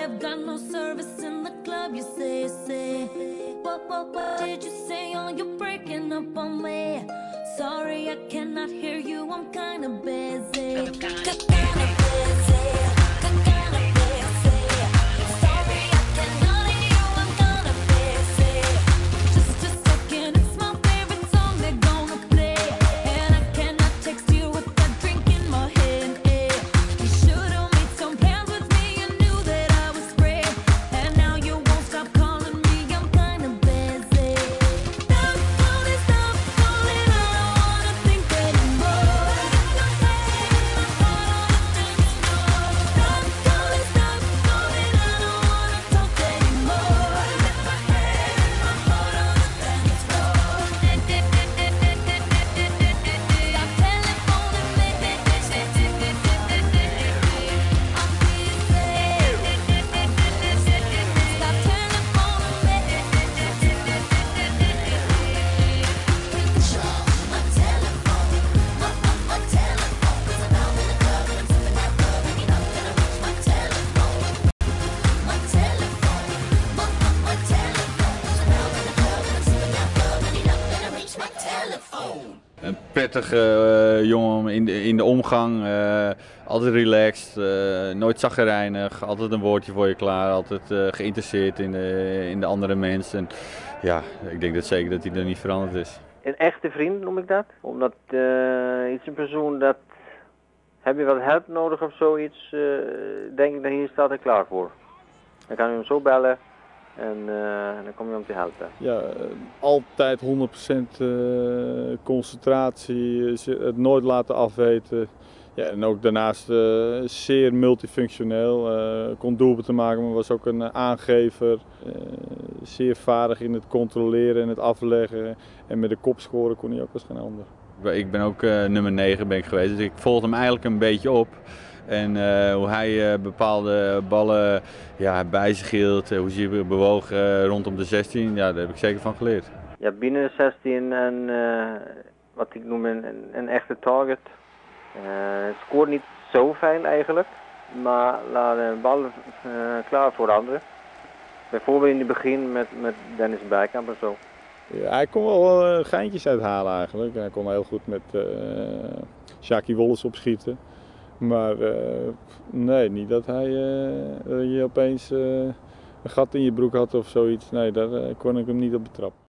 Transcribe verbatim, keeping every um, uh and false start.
I've got no service in the club, you say, you say. What, what, what did you say? Oh, you're breaking up on me. Sorry, I cannot hear you, I'm kinda busy. Kinda busy. Kinda busy. Sorry, I cannot hear you, I'm kinda busy. Just a second, it's my favorite song they're gonna play. And I cannot text you with that drink in my hand. You should've made some plans with me, you knew that I was free. And now you won't stop calling me, I'm kinda busy. Stop calling, stop calling, I don't wanna think anymore. Stop calling, stop calling, I don't wanna talk anymore. Een prettige uh, jongen in de, in de omgang, uh, altijd relaxed, uh, nooit chagrijnig, altijd een woordje voor je klaar, altijd uh, geïnteresseerd in de, in de andere mensen. En, ja, ik denk dat zeker dat hij er niet veranderd is. Een echte vriend noem ik dat, omdat uh, iets een persoon dat, heb je wat hulp nodig of zoiets, uh, denk ik dat hier staat er klaar voor. Dan kan je hem zo bellen. En uh, dan kom je om te helpen. Ja, altijd honderd procent uh, concentratie, het nooit laten afweten. Ja, en ook daarnaast uh, zeer multifunctioneel. Uh, kon doelpunten maken, maar was ook een uh, aangever. Uh, zeer vaardig in het controleren en het afleggen. En met de kop scoren kon hij ook als geen ander. Ik ben ook uh, nummer negen ben ik geweest, dus ik volgde hem eigenlijk een beetje op. En uh, hoe hij uh, bepaalde ballen ja, bij zich hield, uh, hoe ze bewoog uh, rondom de zestien, ja, daar heb ik zeker van geleerd. Ja, binnen de zestien en uh, wat ik noem een, een echte target. Uh, scoort niet zo fijn eigenlijk, maar laat de bal uh, klaar voor anderen. Bijvoorbeeld in het begin met, met Dennis Bijkamp en zo. Ja, hij kon wel uh, geintjes uithalen eigenlijk. Hij kon heel goed met uh, Sjaki Wolles opschieten. Maar uh, nee, niet dat hij uh, je opeens uh, een gat in je broek had of zoiets. Nee, daar uh, kon ik hem niet op betrappen.